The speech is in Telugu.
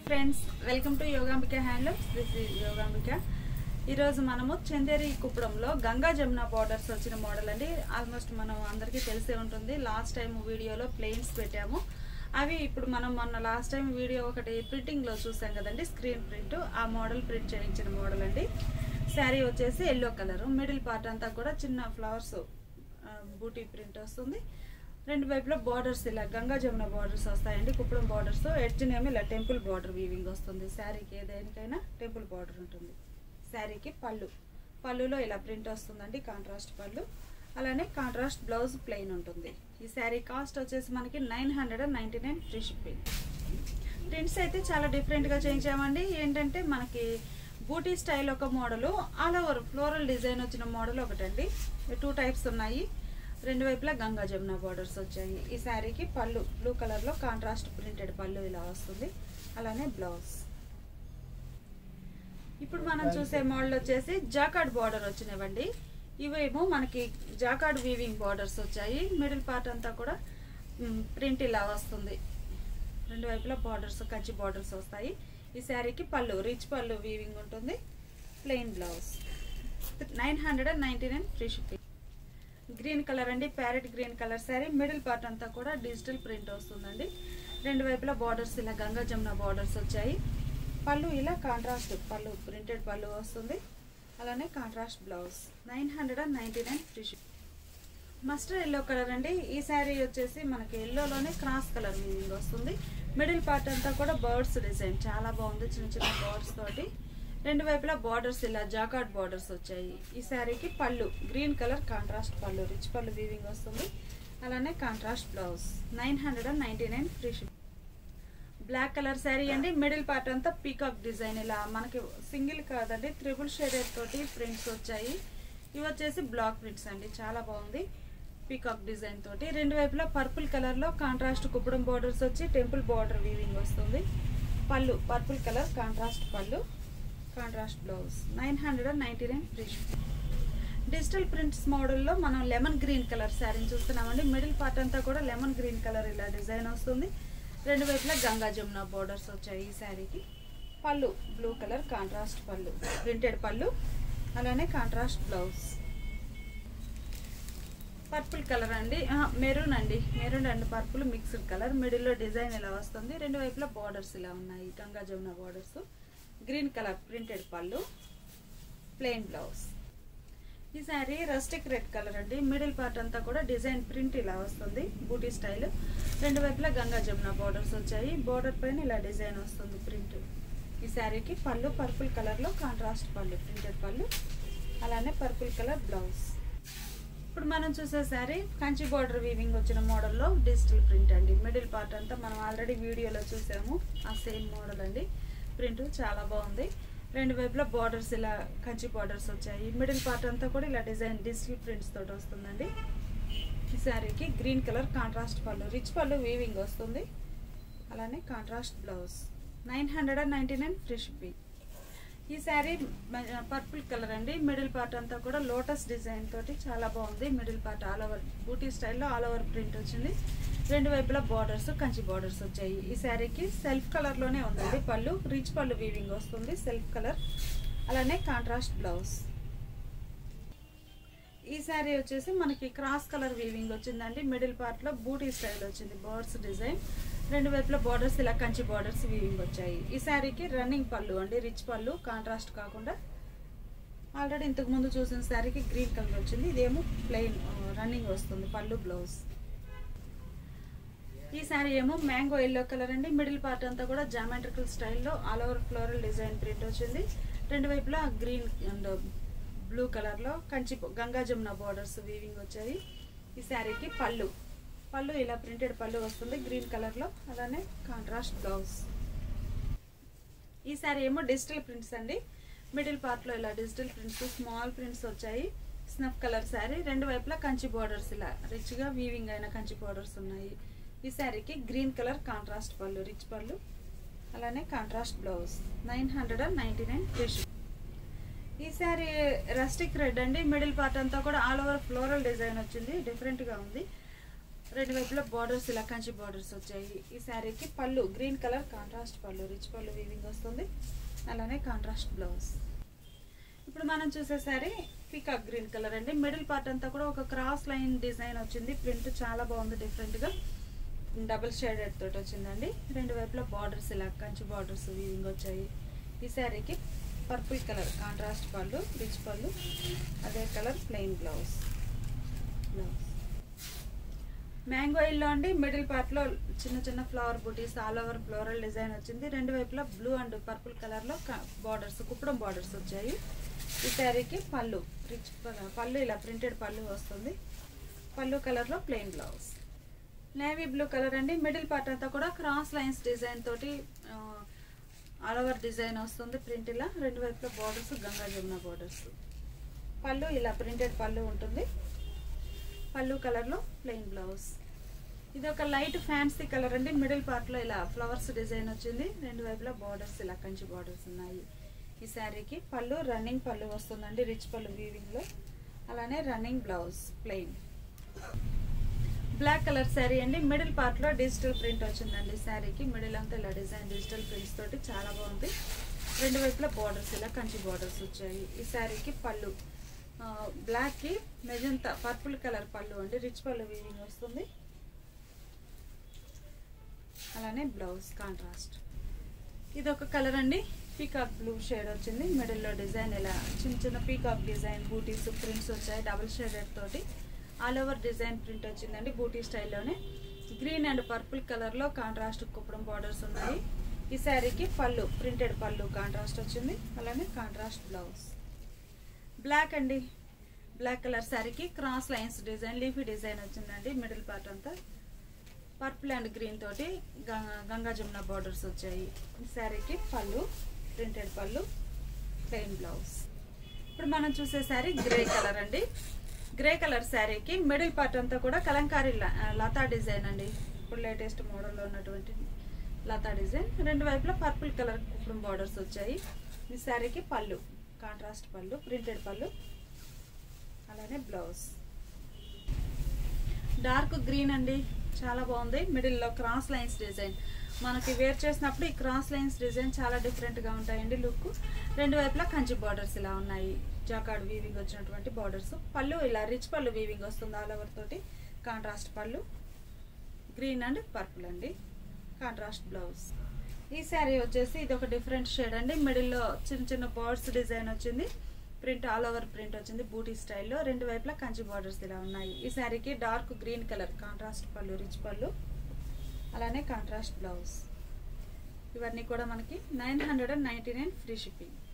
Friends, welcome to Yogambika handlooms. This is Yogambika. ఈరోజు మనము చందేరి కుప్పడంలో గంగా జమున బార్డర్స్ వచ్చిన మోడల్ అండి. ఆల్మోస్ట్ మనం అందరికీ తెలిసే ఉంటుంది. లాస్ట్ టైం వీడియోలో ప్లెయిన్స్ పెట్టాము. అవి ఇప్పుడు మనం మొన్న లాస్ట్ టైం వీడియో ఒకటి ప్రింటింగ్లో చూసాం కదండి, స్క్రీన్ ప్రింట్. ఆ మోడల్ ప్రింట్ చేయించిన మోడల్ అండి. శారీ వచ్చేసి ఎల్లో కలర్, మిడిల్ పార్ట్ అంతా కూడా చిన్న ఫ్లవర్స్ బూటీ ప్రింట్ వస్తుంది. రెండు వైపులో బార్డర్స్ ఇలా గంగా జమున బార్డర్స్ వస్తాయండి. కుప్పడం బార్డర్స్ ఎడ్జ్నేమో ఇలా టెంపుల్ బార్డర్ వీవింగ్ వస్తుంది. శారీకి ఏదైనా టెంపుల్ బార్డర్ ఉంటుంది. శారీకి పళ్ళులో ఇలా ప్రింట్ వస్తుందండి, కాంట్రాస్ట్ పళ్ళు. అలానే కాంట్రాస్ట్ బ్లౌజ్ ప్లెయిన్ ఉంటుంది. ఈ శారీ కాస్ట్ వచ్చేసి మనకి 999 ఫ్రీ షిప్పింగ్. ప్రింట్స్ అయితే చాలా డిఫరెంట్గా చేయించామండి. ఏంటంటే మనకి బూటీ స్టైల్ ఒక model, all over floral design వచ్చిన మోడల్ ఒకటండి. 2 టైప్స్ ఉన్నాయి. రెండు వైపులా గంగా జమున బార్డర్స్ వచ్చాయి. ఈ శారీకి పళ్ళు బ్లూ కలర్లో కాంట్రాస్ట్ ప్రింటెడ్ పళ్ళు ఇలా వస్తుంది. అలానే బ్లౌజ్. ఇప్పుడు మనం చూసే మోడల్ వచ్చేసి జాకార్డ్ బార్డర్ వచ్చినవండి. ఇవేమో మనకి జాకార్డ్ వీవింగ్ బార్డర్స్ వచ్చాయి. మిడిల్ పార్ట్ అంతా కూడా ప్రింట్ ఇలా వస్తుంది. రెండు వైపులా బార్డర్స్ కంచి బార్డర్స్ వస్తాయి. ఈ శారీకి పళ్ళు రిచ్ పళ్ళు వీవింగ్ ఉంటుంది. Plain blouse. 999 free shipping. Green colour అండి, parrot green colour sari. Middle part అంతా కూడా డిజిటల్ ప్రింట్ వస్తుందండి. రెండు వైపులా బార్డర్స్ ఇలా గంగా జమున బార్డర్స్ వచ్చాయి. పళ్ళు ఇలా కాంట్రాస్ట్ పళ్ళు ప్రింటెడ్ పళ్ళు వస్తుంది. అలానే contrast blouse. 999 free ship. Mustard yellow colour అండి. ఈ శారీ వచ్చేసి మనకి ఎల్లోలోనే క్రాస్ కలర్ వీవింగ్ వస్తుంది. మిడిల్ పార్ట్ అంతా కూడా బర్డ్స్ డిజైన్ చాలా బాగుంది, చిన్న చిన్న బర్డ్స్ తోటి. రెండు వైపులా బార్డర్స్ ఇలా జాకార్డ్ బార్డర్స్ వచ్చాయి. ఈ శారీకి పళ్ళు గ్రీన్ కలర్ కాంట్రాస్ట్ పళ్ళు రిచ్ పళ్ళు వీవింగ్ వస్తుంది. అలానే contrast blouse. 999 free ship. Black colour sari అండి. మిడిల్ పార్ట్ అంతా పీకాక్ డిజైన్ ఇలా మనకి సింగిల్ కాదండి, ట్రిపుల్ షేడెడ్ తోటి ప్రింట్స్ వచ్చాయి. ఇవి వచ్చేసి బ్లాక్ ప్రింట్స్ అండి, చాలా బాగుంది పీకాక్ డిజైన్ తోటి. రెండు వైపులా పర్పుల్ కలర్లో కాంట్రాస్ట్ కుప్పడం బార్డర్స్ వచ్చి టెంపుల్ బార్డర్ వీవింగ్ వస్తుంది. పళ్ళు పర్పుల్ కలర్ కాంట్రాస్ట్ పళ్ళు, contrast blouse. 999 free shipping. Digital prints మోడల్లో మనం లెమన్ గ్రీన్ కలర్ శారీని చూస్తున్నామండి. మిడిల్ పార్ట్ అంతా కూడా లెమన్ గ్రీన్ కలర్ ఇలా డిజైన్ వస్తుంది. రెండు వైపులా గంగా జమున బోర్డర్స్ వచ్చాయి. ఈ శారీకి పళ్ళు బ్లూ కలర్ కాంట్రాస్ట్ పళ్ళు ప్రింటెడ్ పళ్ళు, అలానే కాంట్రాస్ట్ బ్లౌజ్. పర్పుల్ కలర్ అండి, మెరూన్ అండి, maroon and purple mixed colour. మిడిల్లో డిజైన్ ఇలా వస్తుంది. రెండు వైపులా బార్డర్స్ ఇలా ఉన్నాయి, Ganga Jamuna borders. Green colour printed పళ్ళు, ప్లెయిన్ బ్లౌజ్. ఈ శారీ రస్టిక్ రెడ్ కలర్ అండి. మిడిల్ పార్ట్ అంతా కూడా డిజైన్ ప్రింట్ ఇలా వస్తుంది, బూటీ స్టైల్. రెండు వైపులా గంగా జమున బార్డర్స్ వచ్చాయి. బార్డర్ పైన ఇలా డిజైన్ వస్తుంది ప్రింట్. ఈ శారీకి పళ్ళు పర్పుల్ కలర్లో కాంట్రాస్ట్ పళ్ళు ప్రింటెడ్ పళ్ళు, అలానే పర్పుల్ కలర్ బ్లౌజ్. ఇప్పుడు మనం చూసే శారీ కంచి బార్డర్ వీవింగ్ వచ్చిన మోడల్లో డిజిటల్ ప్రింట్ అండి. మిడిల్ పార్ట్ అంతా మనం ఆల్రెడీ వీడియోలో చూసాము, ఆ సేమ్ మోడల్ అండి. ప్రింట్ చాలా బాగుంది. రెండు వైపులా బార్డర్స్ ఇలా కంచి బార్డర్స్ వచ్చాయి. మిడిల్ పార్ట్ అంతా కూడా ఇలా డిజైన్ డిజిటల్ ప్రింట్స్ తోటి వస్తుందండి. ఈ శారీకి గ్రీన్ కలర్ కాంట్రాస్ట్ పళ్ళు రిచ్ పళ్ళు వీవింగ్ వస్తుంది. అలానే కాంట్రాస్ట్ బ్లౌజ్. 999 free shipping. ఈ శారీ పర్పుల్ కలర్ అండి. మిడిల్ పార్ట్ అంతా కూడా లోటస్ డిజైన్ తోటి చాలా బాగుంది. మిడిల్ పార్ట్ ఆల్ ఓవర్ బూటీ స్టైల్లో ఆల్ ఓవర్ ప్రింట్ వచ్చింది. రెండు వైపులా బార్డర్స్ కంచి బార్డర్స్ వచ్చాయి. ఈ శారీకి సెల్ఫ్ కలర్లోనే ఉందండి. పళ్ళు రిచ్ పళ్ళు వీవింగ్ వస్తుంది, సెల్ఫ్ కలర్. అలానే కాంట్రాస్ట్ బ్లౌజ్. ఈ శారీ వచ్చేసి మనకి క్రాస్ కలర్ వీవింగ్ వచ్చిందండి. మిడిల్ పార్ట్లో బూటీ స్టైల్ వచ్చింది, బర్డ్స్ డిజైన్. రెండు వైపులా బార్డర్స్ ఇలా కంచి బార్డర్స్ వీవింగ్ వచ్చాయి. ఈ శారీకి రన్నింగ్ పళ్ళు అండి, రిచ్ పళ్ళు కాంట్రాస్ట్ కాకుండా. ఆల్రెడీ ఇంతకు ముందు చూసిన శారీకి గ్రీన్ కలర్ వచ్చింది, ఇదేమో ప్లెయిన్ రన్నింగ్ వస్తుంది పళ్ళు బ్లౌజ్. ఈ శారీ ఏమో మ్యాంగో ఎల్లో కలర్ అండి. మిడిల్ పార్ట్ అంతా కూడా జామెట్రికల్ స్టైల్లో all over floral design print వచ్చింది. రెండు వైపులా గ్రీన్ అండ్ బ్లూ కలర్లో కంచి గంగా జమున బార్డర్స్ వీవింగ్ వచ్చాయి. ఈ శారీకి పళ్ళు ఇలా ప్రింటెడ్ పళ్ళు వస్తుంది గ్రీన్ కలర్లో, అలానే కాంట్రాస్ట్ బ్లౌజ్. ఈ శారీ ఏమో డిజిటల్ ప్రింట్స్ అండి. మిడిల్ పార్ట్లో ఇలా డిజిటల్ ప్రింట్స్ స్మాల్ ప్రింట్స్ వచ్చాయి. Snuff colour sari. రెండు వైపులా కంచి బార్డర్స్ ఇలా రిచ్గా వీవింగ్ అయిన కంచి బార్డర్స్ ఉన్నాయి. ఈ శారీకి గ్రీన్ కలర్ కాంట్రాస్ట్ పళ్ళు రిచ్ పళ్ళు, అలానే కాంట్రాస్ట్ బ్లౌజ్. 999 free shipping. ఈ శారీ రస్టిక్ రెడ్ అండి. మిడిల్ పార్ట్ అంతా కూడా ఆల్ ఓవర్ ఫ్లోరల్ డిజైన్ వచ్చింది, డిఫరెంట్గా ఉంది. రెండు వైపులా బార్డర్స్ ఇలా కంచి బార్డర్స్ వచ్చాయి. ఈ శారీకి పళ్ళు గ్రీన్ కలర్ కాంట్రాస్ట్ పళ్ళు, రిచ్ పళ్ళు వీవింగ్ వస్తుంది. అలానే కాంట్రాస్ట్ బ్లౌజ్. ఇప్పుడు మనం చూసే శారీ పీకాక్ గ్రీన్ కలర్ అండి. మిడిల్ పార్ట్ అంతా కూడా ఒక క్రాస్ లైన్ డిజైన్ వచ్చింది. ప్రింట్ చాలా బాగుంది, డిఫరెంట్గా డబుల్ షేడెడ్ తోటి వచ్చిందండి. రెండు వైపులా బార్డర్స్ ఇలా కంచి బార్డర్స్ వీవింగ్ వచ్చాయి. ఈ శారీకి పర్పుల్ కలర్ కాంట్రాస్ట్ పళ్ళు, రిచ్ పళ్ళు, అదే colour plain blouse. Mango yellow అండి. మిడిల్ పార్ట్లో చిన్న చిన్న ఫ్లవర్ బూటీస్ ఆల్ ఓవర్ ఫ్లోరల్ డిజైన్ వచ్చింది. రెండు వైపులా బ్లూ అండ్ పర్పుల్ కలర్లో బార్డర్స్ కుప్పడం బార్డర్స్ వచ్చాయి. ఈ శారీకి పళ్ళు రిచ్ పళ్ళు ఇలా ప్రింటెడ్ పళ్ళు వస్తుంది. పళ్ళు కలర్లో plain blouse. Navy blue colour అండి. మిడిల్ పార్ట్ అంతా కూడా క్రాస్ లైన్స్ డిజైన్ తోటి ఆల్ ఓవర్ డిజైన్ వస్తుంది. ప్రింట్ ఇలా రెండు వైపులా బార్డర్స్ గంగా జమున బార్డర్స్. పళ్ళు ఇలా ప్రింటెడ్ పళ్ళు ఉంటుంది. పళ్ళు కలర్లో ప్లెయిన్ బ్లౌజ్. ఇది ఒక లైట్ ఫ్యాన్సీ కలర్ అండి. మిడిల్ పార్ట్లో ఇలా ఫ్లవర్స్ డిజైన్ వచ్చింది. రెండు వైపులా బార్డర్స్ ఇలా కంచి బార్డర్స్ ఉన్నాయి. ఈ శారీకి పళ్ళు రన్నింగ్ పళ్ళు వస్తుందండి, రిచ్ పళ్ళు వీవింగ్లో. అలానే running blouse plain. Black colour sari అండి. మిడిల్ పార్ట్లో డిజిటల్ ప్రింట్ వచ్చిందండి. శారీకి మిడిల్ అంతా ఇలా డిజైన్ డిజిటల్ ప్రింట్స్ తోటి చాలా బాగుంది. రెండు వైపులా బార్డర్స్ ఇలా కంచి బార్డర్స్ వచ్చాయి. ఈ శారీకి పళ్ళు బ్లాక్కి మెజంతా పర్పుల్ కలర్ పళ్ళు అండి, రిచ్ పళ్ళు వీవింగ్ వస్తుంది. అలానే బ్లౌజ్ కాంట్రాస్ట్. ఇది ఒక కలర్ అండి. పీకాక్ బ్లూ షేడ్ వచ్చింది. మిడిల్లో డిజైన్ ఇలా చిన్న చిన్న పీకాక్ డిజైన్ బూటీస్ ప్రింట్స్ వచ్చాయి. డబుల్ షేడెడ్ తోటి ఆల్ ఓవర్ డిజైన్ ప్రింట్ వచ్చిందండి. బూటీ స్టైల్లోనే గ్రీన్ అండ్ పర్పుల్ కలర్లో కాంట్రాస్ట్ కుప్పడం బార్డర్స్ ఉన్నాయి. ఈ శారీకి పళ్ళు ప్రింటెడ్ పళ్ళు కాంట్రాస్ట్ వచ్చింది. అలానే కాంట్రాస్ట్ బ్లౌజ్. బ్లాక్ అండి. బ్లాక్ కలర్ శారీకి cross lines design leafy design వచ్చిందండి. మిడిల్ పార్ట్ అంతా పర్పుల్ అండ్ గ్రీన్ తోటి గంగా జమున బార్డర్స్ వచ్చాయి. ఈ శారీకి పళ్ళు ప్రింటెడ్ పళ్ళు, ప్లెయిన్ బ్లౌజ్. ఇప్పుడు మనం చూసే శారీ గ్రే కలర్ అండి. గ్రే కలర్ శారీకి మిడిల్ పార్ట్ అంతా కూడా కలంకారీ లతా డిజైన్ అండి. ఇప్పుడు లేటెస్ట్ మోడల్లో ఉన్నటువంటి లతా డిజైన్. రెండు వైపులా పర్పుల్ కలర్ కుప్పడం బార్డర్స్ వచ్చాయి. ఈ శారీకి పళ్ళు కాంట్రాస్ట్ పళ్ళు, ప్రింటెడ్ పళ్ళు, అలానే బ్లౌజ్. డార్క్ గ్రీన్ అండి, చాలా బాగుంది. మిడిల్లో క్రాస్ లైన్స్ డిజైన్ మనకి వేర్ చేసినప్పుడు ఈ క్రాస్ లైన్స్ డిజైన్ చాలా డిఫరెంట్గా ఉంటాయండి లుక్. రెండు వైపులా కంచి బార్డర్స్ ఇలా ఉన్నాయి. జాకార్డ్ వీవింగ్ వచ్చినటువంటి బార్డర్స్. పళ్ళు ఇలా రిచ్ పళ్ళు వీవింగ్ వస్తుంది ఆల్ ఓవర్ తోటి. కాంట్రాస్ట్ పళ్ళు గ్రీన్ అండ్ పర్పుల్ అండి. Contrast blouse. ఈ శారీ వచ్చేసి ఇది ఒక డిఫరెంట్ షేడ్ అండి. మిడిల్లో చిన్న చిన్న బర్డ్స్ డిజైన్ వచ్చింది. ప్రింట్ ఆల్ ఓవర్ ప్రింట్ వచ్చింది బూటీ స్టైల్లో. రెండు వైపులా కంచి బార్డర్స్ ఇలా ఉన్నాయి. ఈ శారీకి డార్క్ గ్రీన్ కలర్ కాంట్రాస్ట్ పళ్ళు, రిచ్ పళ్ళు, అలానే కాంట్రాస్ట్ బ్లౌజ్. ఇవన్నీ కూడా మనకి 999 ఫ్రీ షిప్పింగ్.